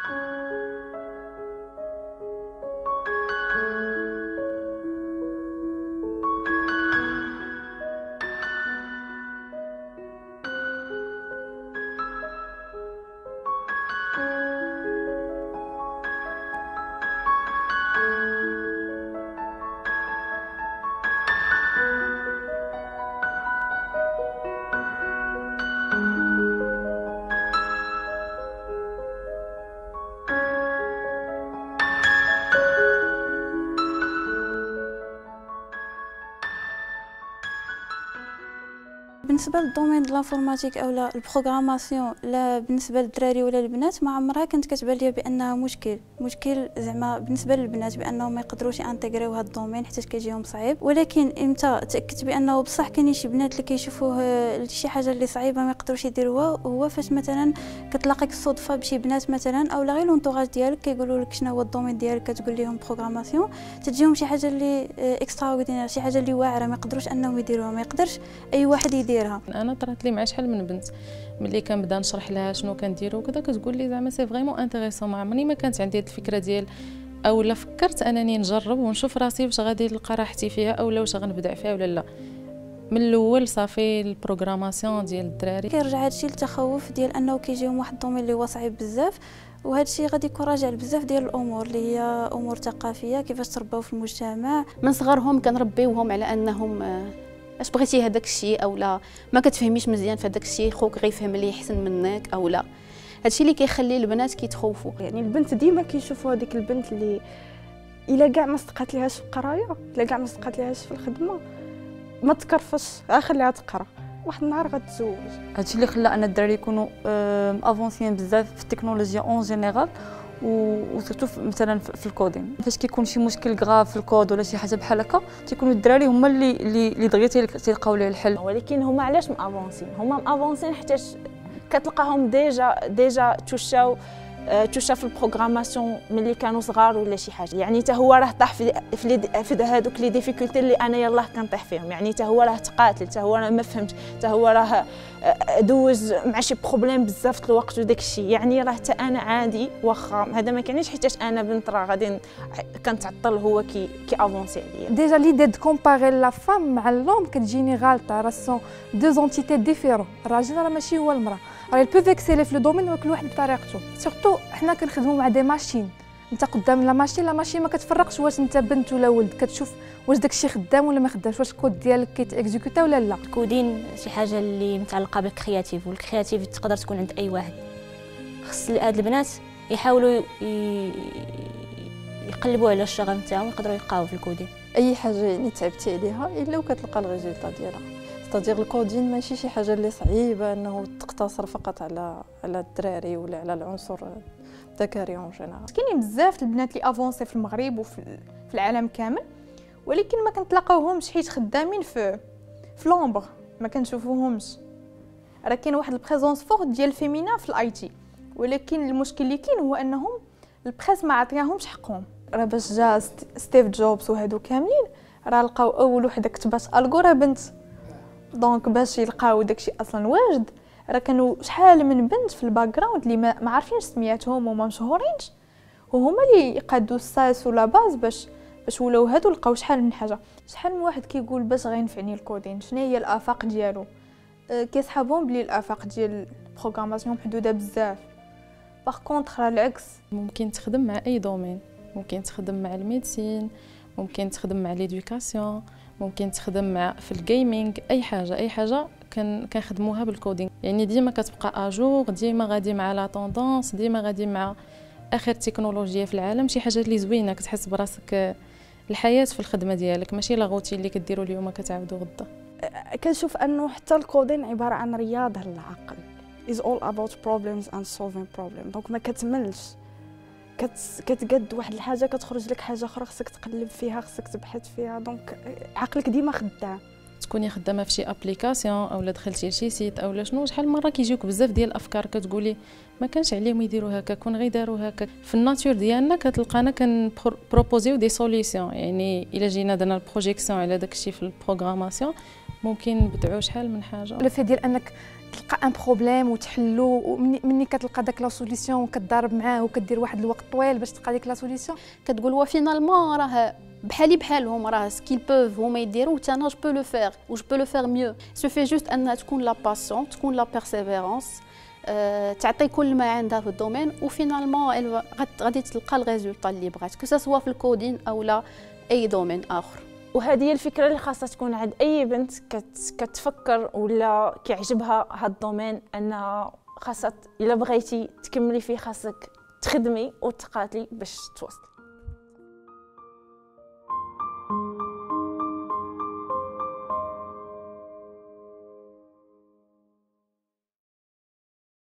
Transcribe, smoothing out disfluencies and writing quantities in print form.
بالنسبه للدومين د لافورماتيك او لا البروغراماسيون، لا بالنسبه للدراري ولا البنات ما عمرها كانت كتبان ليا بانها مشكل زعما بالنسبه للبنات بانهم ما يقدروش يانتيغريو هذا الدومين حيت كيجيهم صعيب. ولكن امتى تاكدت بانه بصح كاينين شي بنات اللي كيشوفوه شي حاجه اللي صعيبه ما يقدروش يديروها، هو فاش مثلا كتلاقيك الصدفه بشي بنات مثلا او لا غير لونطوراج ديالك كيقولوا لك شنو هو الدومين ديالك، كتقول لهم بروغراماسيون، تجيهم شي حاجه اللي اكسترا اوردينير، شي حاجه اللي واعره ما يقدروش انهم يديروها، ما يقدرش اي واحد يديرها. انا طرات لي مع شحال من بنت ملي كنبدا نشرح لها شنو كنديرو وكذا كتقول لي زعما سي فريمون انتريسون، ما عمرني ما كانت عندي هاد الفكره ديال اولا فكرت انني نجرب ونشوف راسي واش غادي نلقى راحتي فيها اولا واش غنبدع فيها ولا لا. من الاول صافي البروغراماسيون ديال الدراري كيرجع هادشي للتخوف ديال انه كيجيهم واحد الدومين اللي هو صعيب بزاف، وهذا الشيء غادي يكون راجع لبزاف ديال الامور اللي هي امور ثقافيه، كيفاش ترباو في المجتمع. من صغرهم كنربيوهم على انهم اش بغيتي هذاك الشيء او لا، ما كتفهميش مزيان في هذاك الشيء خوك غيفهم لي احسن منك او لا. هادشي اللي كيخلي البنات كيتخوفوا. يعني البنت ديما كيشوفوا هذيك البنت اللي الا كاع ما صدقات ليهاش في القرايه، الا كاع ما صدقات ليهاش في الخدمه، ما تكرفش، خليها تقرا، واحد النهار غتزوج. هادشي اللي خلى ان الدراري يكونوا افونسيين بزاف في التكنولوجيا اون جينيرال وسورتو مثلا في الكودين. فاش كيكون شي مشكل غراف في الكود ولا شي حاجه بحال هكا تيكونوا الدراري هما اللي دغيا تيلقاو ليه الحل. ولكن هما علاش مافونسين؟ هما مافونسين حيت كتلقاهم ديجا توشاو في البروغراماسيون ملي كانوا صغار ولا شي حاجه. يعني حتى هو راه طاح في هذوك لي ديفيكولتي اللي انا يلاه كنطيح فيهم. يعني حتى هو راه تقاتل، حتى هو راه ما فهمش، حتى هو راه دوز مع شي بروبليم بزاف الوقت وداك الشيء. يعني راه حتى انا عادي، واخا هذا ما كانش حيتاش انا بنت راه غادي كنتعطل هو كي افونسي عليا. ديجا ليدي دو كومباري لا فام مع لوم كتجيني غالطه، راه سون دو زونتيتي ديفيرون. الراجل راه ماشي هو المراه، راه البو فيكسيلي في لو دومين وكل واحد بطريقته. سورتو حنا كنخدموا مع دي ماشين، انت قدام لا ماشين ما كتفرقش واش انت بنت ولا ولد، كتشوف واش داكشي خدام ولا ما خدامش، واش الكود ديالك كيتيكزيكوتا ولا لا. الكودين شي حاجه اللي متعلقه بالكرياتيف، والكرياتيف تقدر تكون عند اي واحد. خص هاد البنات يحاولوا يقلبوا على الشغف نتاعهم، يقدروا يلقاو في الكودين. اي حاجه يعني تعبتي عليها الا وكتلقى الريزلطه ديالها. ستادير الكودين ماشي شي حاجه اللي صعيبه انه تقتصر فقط على الدراري ولا على العنصر الذكري اون جينيرال. كاينين بزاف البنات اللي افونسي في المغرب وفي العالم كامل، ولكن ما كنتلاقاوهمش حيت خدامين في لومبر، ما كنشوفوهمش. راه كاين واحد البريزونس فورت ديال الفيمينا في الاي تي، ولكن المشكل اللي كاين هو انهم البريس ما عطياهمش حقهم. راه باش جا ستيف جوبز وهادو كاملين راه لقاو اول وحده كتبات الغورا بنت، دونك باش يلقاو داكشي اصلا واجد راه كانوا شحال من بنت في الباك جراوند اللي ما عارفينش سمياتهم وما مشهورينش، وهما اللي يقادوا الساس ولا باز باش ولاو هادو. لقاو شحال من حاجه، شحال من واحد كيقول باش غينفعني الكودين، شنو هي الافاق ديالو، كيصحابهم بلي الافاق ديال البروغراماسيون محدوده بزاف. باغ كونطخ العكس، ممكن تخدم مع اي دومين، ممكن تخدم مع الميديسين، ممكن تخدم مع ليدوكاسيون، ممكن تخدم مع في الجيمنج، اي حاجه كنخدموها بالكودينغ. يعني ديما كتبقى اجور، ديما غادي مع لا طوندونس، ديما غادي مع اخر تكنولوجيا في العالم. شي حاجه اللي زوينه كتحس براسك الحياه في الخدمه ديالك، ماشي لاغوتي اللي كديروا اليوم كتعاودوا غدا. كنشوف انه حتى الكودين عباره عن رياضه للعقل، is all about problems and solving problems. دونك ما كتملش، كتقد واحد الحاجه كتخرج لك حاجه اخرى، خصك تقلب فيها، خصك تبحث فيها، دونك عقلك ديما خدام. تكوني خدامه في شي ابليكاسيون اولا دخلتي لشي سيت اولا شنو، شحال مره كيجيوك بزاف ديال الافكار كتقولي ما كانش عليهم يديروا هكا، كون غير داروا هكا. في الناتور ديالنا كتلقانا كنبروبوزيو دي سوليسيون. يعني الا جينا درنا البروجيكسيون على داكشي في البروغراماسيون ممكن نبدعوا شحال من حاجه. لو في ديال انك تلقى ان بروبليم وتحلو، ومني كتلقى داك لا سوليسيون وكتضارب معاه وكدير واحد الوقت طويل باش تلقى ديك لا سوليسيون، كتقول هو فينالمون راه بحالي بحالهم، راه سكيل بوف هما يديروا حتى انا جو بو لو فير و جو بو لو فير ميو. سوفي جوست انها تكون لا باسيون، تكون لا بيرسيفيرونس، تعطي كل ما عندها في الدومين، وفينالمون غادي تلقى الريزولطا اللي بغات، كو سوا في الكودين او لا اي دومين اخر. وهذه هي الفكره اللي خاصها تكون عند اي بنت كتفكر ولا كيعجبها هذا الدومين، انها خاصها الا بغيتي تكملي فيه خاصك تخدمي وتقاتلي باش توصلي.